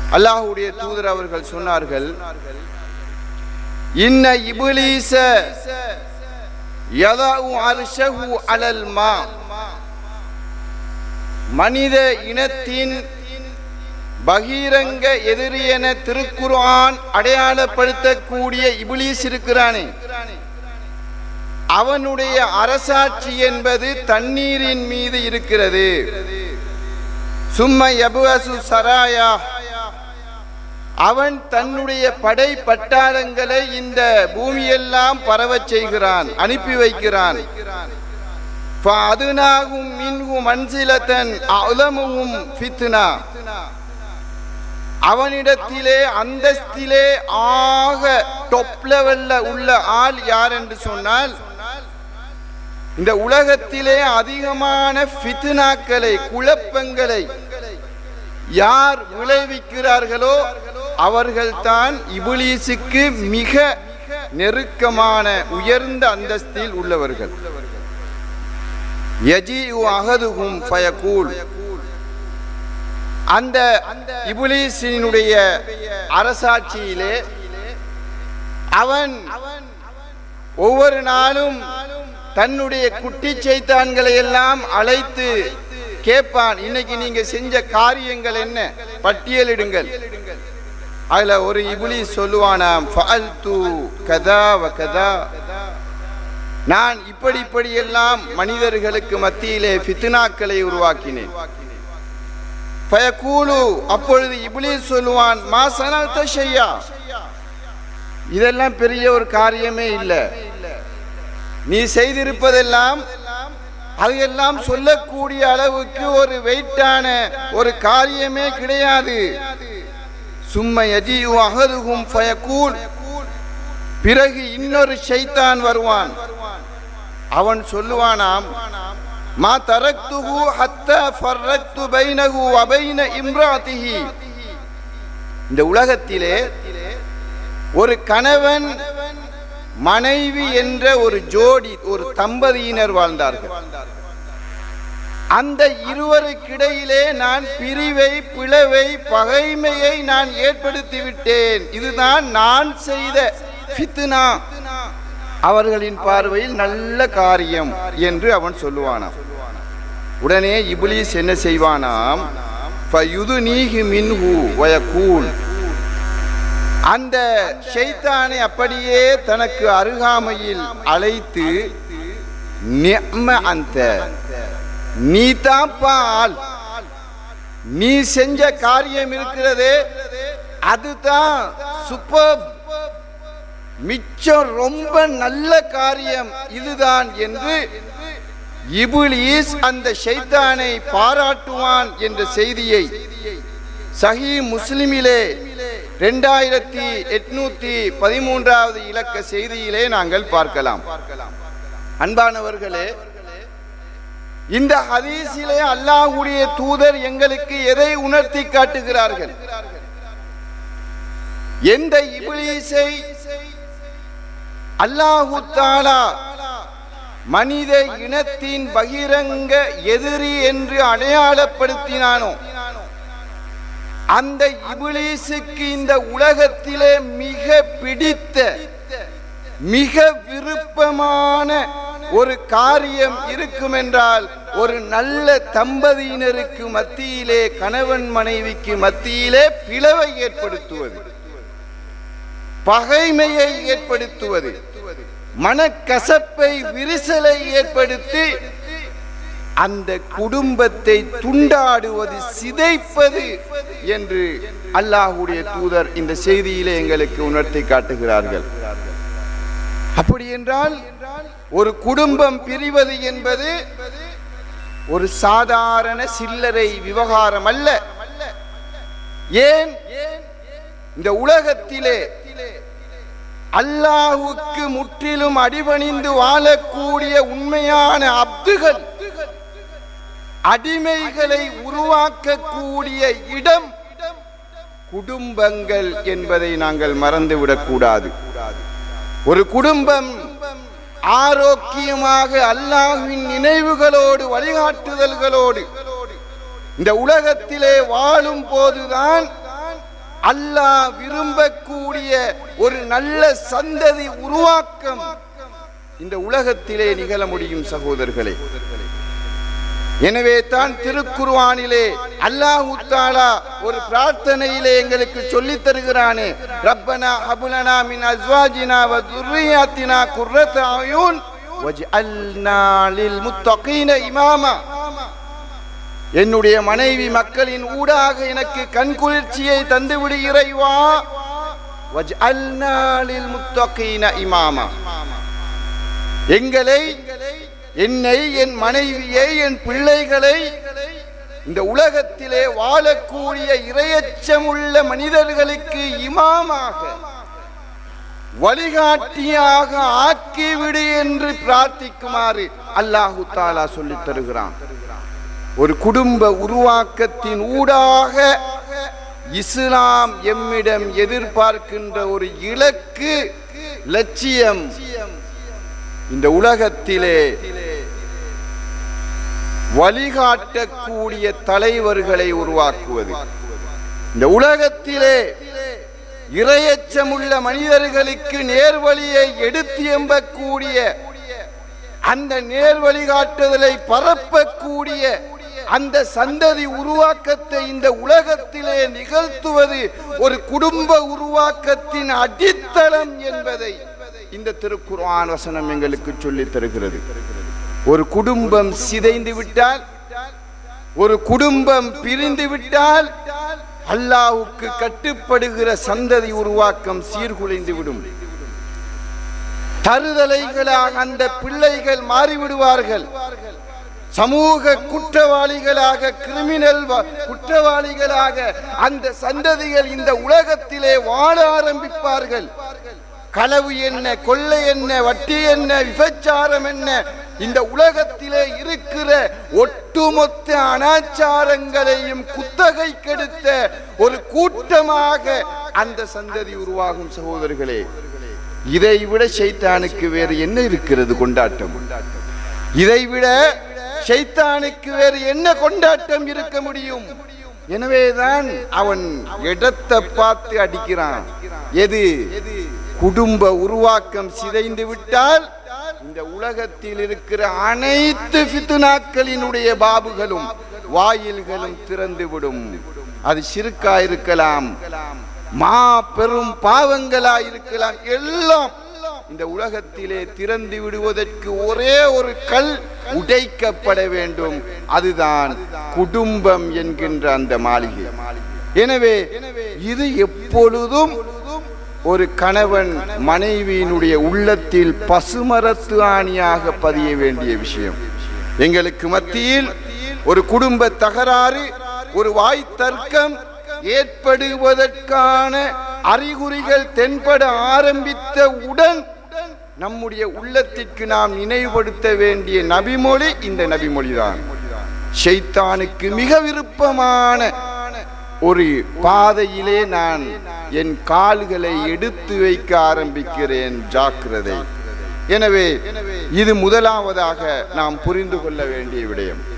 அல்லாஹ்வுடைய தூதர் அவர்கள் சொன்னார்கள், இன்ன இப்லீஸ யதஉ அர்ஷஹு அலல் மா. மனித இனத்தின் பகிரங்க எதிரி என திருக்குர்ஆன் அடையாளப்படுத்தக்கூடிய இப்லீஸ் இருக்கிறானே, அவனுடைய அரசாட்சி என்பது தண்ணீரின் மீது இருக்கிறது. சும்ம யபுஅசு சராயா, அவன் தன்னுடைய படை பட்டாளங்களை இந்த பூமியெல்லாம் பரவச் செய்கிறான், அனுப்பி வைக்கிறான். ஃபஅதுனாஹும் மின்ஹு மன்சிலத்தன் அலமுஹும் ஃபித்னா, அவனிடத்திலே அந்தஸ்திலே ஆக டாப் லெவல்ல உள்ள ஆள் யார் என்று சொன்னால், இந்த உலகத்திலே அதிகமான ஃபித்னாக்களை, குழப்பங்களை யார் விளைவிக்கிறார்களோ அவர்கள்தான் இப்லீஸுக்கு மிக நெருக்கமான உயர்ந்த அந்தஸ்தில் உள்ளவர்கள். யஜீஉ அஹதுஹும் ஃபயகூல், அந்த இப்லீஸினுடைய அரசாட்சியிலே அவன் ஒவ்வொரு நாளும் தன்னுடைய குட்டி சைத்தான்களை எல்லாம் அழைத்து கேட்பான், இன்னைக்கு நீங்க செஞ்ச காரியங்கள் என்ன, பட்டியலிடுங்கள். அதுல ஒரு இப்லீஸ் சொல்லுவானாம், ஃபஅல்து கதா வ கதா, நான் இப்படி இப்படி எல்லாம் மனிதர்களுக்கு மத்தியிலே ஃபித்னாக்களை உருவாக்கினேன். ஃபயகூலு, அப்பொழுது இப்லீஸ் சொல்லுவான், மா ஸனஅத ஷையா, இதெல்லாம் பெரிய ஒரு காரியமே இல்லை, நீ செய்திருப்பதெல்லாம் அதையெல்லாம் சொல்லக்கூடிய அளவுக்கு ஒரு வெயிட்டான ஒரு காரியமே கிடையாது. சும்ம யஜீஉ அஹதுஹும் ஃபயகூல், பிறகு இன்னொரு ஷைத்தான் வருவான், அவன் சொல்லுவானாம், மா தரக்துஹு ஹத்தா ஃபர்ரக்து பைனஹு வ பைன இம்ராதிஹி, இந்த உலகத்திலே ஒரு கணவன் மனைவி என்ற ஒரு ஜோடி, ஒரு தம்பதியினர் வாழ்ந்தார்கள். அந்த இருவருக்கிடையிலே நான் பிரிவை, பிளவை, பகைமையை நான் ஏற்படுத்தி விட்டேன், இதுதான் நான் செய்த ஃபித்னா, அவர்களின் பார்வையில் நல்ல காரியம் என்று அவன் சொல்லுவானாம். உடனே இப்லீஸ் என்ன செய்வானாம், ஃபயுதுனீஹி மின்ஹு வயகூல், அந்த ஷைத்தானை அப்படியே தனக்கு அருகாமையில் அழைத்து, நிஅம அந்த, நீ தாப்பால், நீ செஞ்ச காரியம் இருக்கிறதே அதுதான் சூப்பர், மிச்சம் ரொம்ப நல்ல காரியம் இதுதான் என்று இப்லீஸ் அந்த ஷைத்தானை பாராட்டுவான் என்ற செய்தியை சஹீஹ் முஸ்லிமிலே 2813வது இலக்க செய்தியிலே நாங்கள் பார்க்கலாம். அன்பானவர்களே, இந்த ஹதீஸிலே அல்லாஹ்வுடைய தூதர் எங்களுக்கு எதை உணர்த்தி காட்டுகிறார்கள்? எந்த இப்லீஸை அல்லாஹ் தஆலா மனித இனத்தின் பகிரங்க எதிரி என்று அடையாளப்படுத்தினானோ, அந்த இப்லீஸுக்கு இந்த உலகத்திலே மிக பிடித்த, மிக விருப்பமான ஒரு காரியம் இருக்கும் என்றால், ஒரு நல்ல தம்பதியினருக்கு மத்தியிலே, கணவன் மனைவிக்கு மத்தியிலே பிளவை ஏற்படுத்துவது, பகைமையை ஏற்படுத்துவது, மனக்கசப்பை, விரிசலை ஏற்படுத்தி அந்த குடும்பத்தை துண்டாடுவது, சிதைப்பது என்று அல்லாஹ்வுடைய தூதர் இந்த செய்தியிலே எங்களுக்கு உணர்த்தி காட்டுகிறார்கள். அப்படி என்றால் ஒரு குடும்பம் பிரிவது என்பது ஒரு சாதாரண சில்லறை விவகாரம் அல்ல. ஏன் இந்த உலகத்திலே அல்லாஹ்வுக்கு முற்றிலும் அடிபணிந்து வாழக்கூடிய உண்மையான அப்துகள், அடிமைகளை உருவாக்கக்கூடிய இடம் குடும்பங்கள் என்பதை நாங்கள் மறந்துவிடக் கூடாது. ஒரு குடும்பம் ஆரோக்கியமாக அல்லாஹ்வின் நினைவுகளோடு, வழிகாட்டுதல்களோடு இந்த உலகத்திலே வாழும் போதுதான் அல்லாஹ் விரும்பக்கூடிய ஒரு நல்ல சந்ததி உருவாக்கம் இந்த உலகத்திலே நிகழ முடியும் சகோதரர்களே. எனவே தான் திருக்குர்ஆனிலே அல்லாஹ் தஆலா ஒரு பிரார்த்தனையிலே எங்களுக்கு சொல்லி தருகிறானே, ரப்பனா ஹப்லனா மின் அஸ்வாஜினா வ ذُرِّيَّتِنَا குர்ரத அயூன் வஜ்அல்னா லில் முத்தகீன இமாமா. என்னுடைய மனைவி மக்களின் ஊடாக எனக்கு கண்குளிர்ச்சியை தந்து விடு இறைவா. வஜ்அல்னா லில் முத்தகீன இமாமா. என்னை என் மனைவியை என் பிள்ளைகளை இந்த உலகத்திலே வாழக்கூடிய இறையச்சமுள்ள மனிதர்களுக்கு இமாமாக வழிகாட்டியாக ஆக்கிவிடு என்று பிரார்த்திக்குமாறு அல்லாஹு தஆலா சொல்லித் தருகிறான். ஒரு குடும்ப உருவாக்கத்தின் ஊடாக இஸ்லாம் எம்மிடம் எதிர்பார்க்கின்ற ஒரு இலக்கு லட்சியம் இந்த உலகத்திலே வழிகாட்டக்கூடிய தலைவர்களை உருவாக்குவது, இந்த உலகத்திலே இறையச்சமுள்ள மனிதர்களுக்கு நேர்வழியை எடுத்து எம்பக்கூடிய அந்த நேர்வழிகாட்டுதலை பரப்பக்கூடிய அந்த சந்ததி உருவாக்கத்தை இந்த உலகத்திலே நிகழ்த்துவது ஒரு குடும்ப உருவாக்கத்தின் அடித்தளம் என்பதை இந்த திருக்குர்ஆன் வசனம் எங்களுக்கு சொல்லித் தருகிறது. ஒரு குடும்பம் சிதைந்து விட்டால், ஒரு குடும்பம் பிரிந்து விட்டால் அல்லாஹ்வுக்கு கட்டுப்படுகிற சந்ததி உருவாக்கம் சீர்குலைந்து விடும். தருதலைகளாக அந்த பிள்ளைகள் மாறிவிடுவார்கள். சமூக குற்றவாளிகளாக, கிரிமினல் குற்றவாளிகளாக அந்த சந்ததிகள் இந்த உலகத்திலே வாழ ஆரம்பிப்பார்கள். களவு என்ன, கொள்ளை என்ன, வட்டி என்ன, விபச்சாரம் என்ன, இந்த உலகத்திலே இருக்கிற ஒட்டுமொத்த அனாச்சாரங்களையும் குத்தகை கெடுத்த ஒரு கூட்டமாக அந்த சந்ததி உருவாகும். சகோதரர்களே, இதைவிட ஷைத்தானுக்கு வேறு என்ன இருக்கிறது கொண்டாட்டம்? இதைவிட ஷைத்தானுக்கு வேறு என்ன கொண்டாட்டம் இருக்க முடியும்? எனவேதான் அவன் இடத்தை பார்த்து அடிக்கிறான். எது? குடும்ப உருவாக்கம் சிதைந்து விட்டால் இந்த உலகத்தில் இருக்கிற அனைத்து ஃபித்னாக்களினுடைய பாபுகளும் வாயில்களும் திறந்துவிடும். அது ஷிர்கா இருக்கலாம், மா பெரும் பாவங்களா இருக்கலாம், எல்லாம் இந்த உலகத்திலே திறந்து விடுவதற்கு ஒரே ஒரு கல் உடைக்கப்பட வேண்டும். அதுதான் குடும்பம் என்கின்ற அந்த மாளிகை. எனவே இது எப்பொழுதும் ஒரு கணவன் மனைவியினுடைய உள்ளத்தில் பசுமரத்து ஆணியாக பதிய வேண்டிய விஷயம். எங்களுக்கு மத்தியில் ஒரு குடும்ப தகராறு, ஒரு வாய் தர்க்கம் ஏற்படுவதற்கான அறிகுறிகள் தென்பட ஆரம்பித்தவுடன் நம்முடைய உள்ளத்திற்கு நாம் நினைவுபடுத்த வேண்டிய நபிமொழி இந்த நபிமொழிதான். ஷைத்தானுக்கு மிக விருப்பமான ஒரு பாதையிலே நான் என் கால்களை எடுத்து வைக்க ஆரம்பிக்கிறேன், ஜாக்கிரதை. எனவே இது முதலாவதாக நாம் புரிந்து கொள்ள வேண்டிய விடயம்.